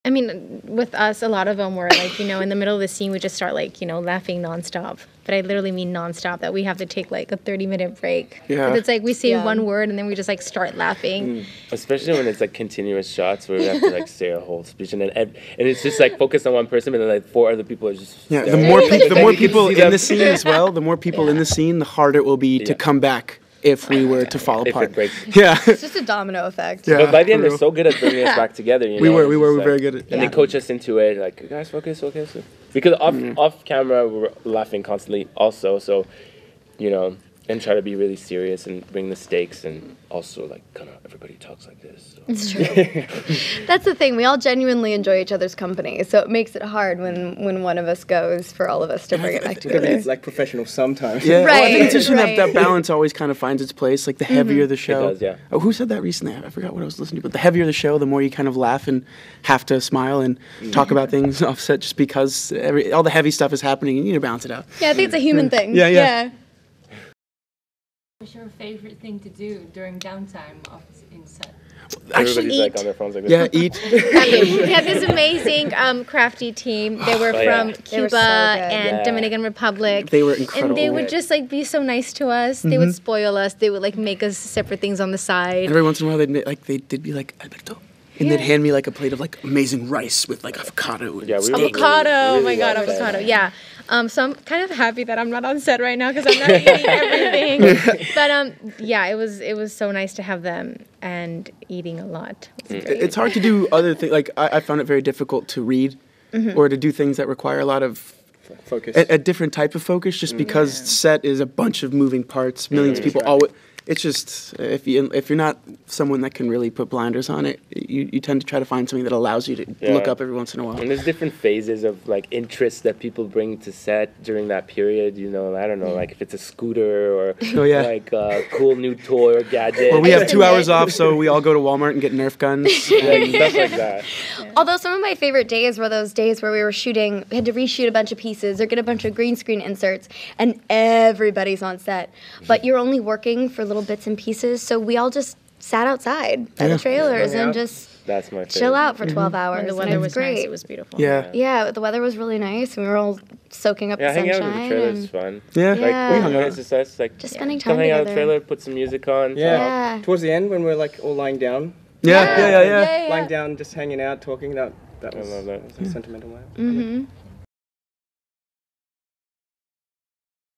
I mean, with us, a lot of them were like, you know, in the middle of the scene, we just start like, you know, laughing nonstop. But I literally mean nonstop, that we have to take like a 30-minute break. Yeah. It's like we say one word and then we just like start laughing. Especially when it's like continuous shots where we have to like say a whole speech and it's just like focused on one person, but then like 4 other people are just the more people in the scene as well, the more people in the scene, the harder it will be to come back. If we were to fall apart. Yeah. It's just a domino effect. Yeah, but by the end, they're so good at bringing us back together. You know? We were very good at it. And they coach us into it, like, guys, focus. Because off camera, we were laughing constantly also, so, you know, and try to be really serious and bring the stakes and also, like, kind of everybody talks like this. So. It's true. That's the thing. We all genuinely enjoy each other's company, so it makes it hard when one of us goes for all of us to bring it back together. It's like professional sometimes. Yeah, well, I think it's just that balance always kind of finds its place. Like the heavier the show. It does, yeah. Oh, who said that recently? I forgot what I was listening to. But the heavier the show, the more you kind of laugh and have to smile and talk about things offset just because all the heavy stuff is happening and you need to balance it out. Yeah, I think it's a human thing. Yeah. What's your favorite thing to do during downtime in set? Everybody's like on their phones like this. Yeah, eat. We had this amazing crafty team. They were from Cuba and Dominican Republic. They were incredible. And they would just like be so nice to us. They would spoil us. They would like make us separate things on the side. Every once in a while they'd be like, Alberto. And they'd hand me like a plate of like amazing rice with like avocado. And avocado! Oh my god, avocado! Yeah. So I'm kind of happy that I'm not on set right now because I'm not eating everything. But yeah, it was so nice to have them and eating a lot. It's hard to do other things. Like I found it very difficult to read or to do things that require a lot of focus, a different type of focus. Just because set is a bunch of moving parts, millions of people always. It's just if you're not someone that can really put blinders on it, you tend to try to find something that allows you to look up every once in a while. And there's different phases of like interests that people bring to set during that period. You know, I don't know, like if it's a scooter or like a cool new toy or gadget. Or we have 2 hours off, so we all go to Walmart and get Nerf guns. And stuff like that. Although some of my favorite days were those days where we had to reshoot a bunch of pieces or get a bunch of green screen inserts, and everybody's on set, but you're only working for little bits and pieces, so we all just sat outside by the trailers and just chill out for 12 hours. When the weather was great. Nice, it was beautiful. Yeah, the weather was really nice, and we were all soaking up the sunshine. Hanging out in the trailer is fun. Yeah. We hung out. It's just us, like, just spending time together. Hang out in the trailer, put some music on. Yeah. Towards the end, when we're like all lying down. Yeah. Lying down, just hanging out, talking. That was a sentimental way.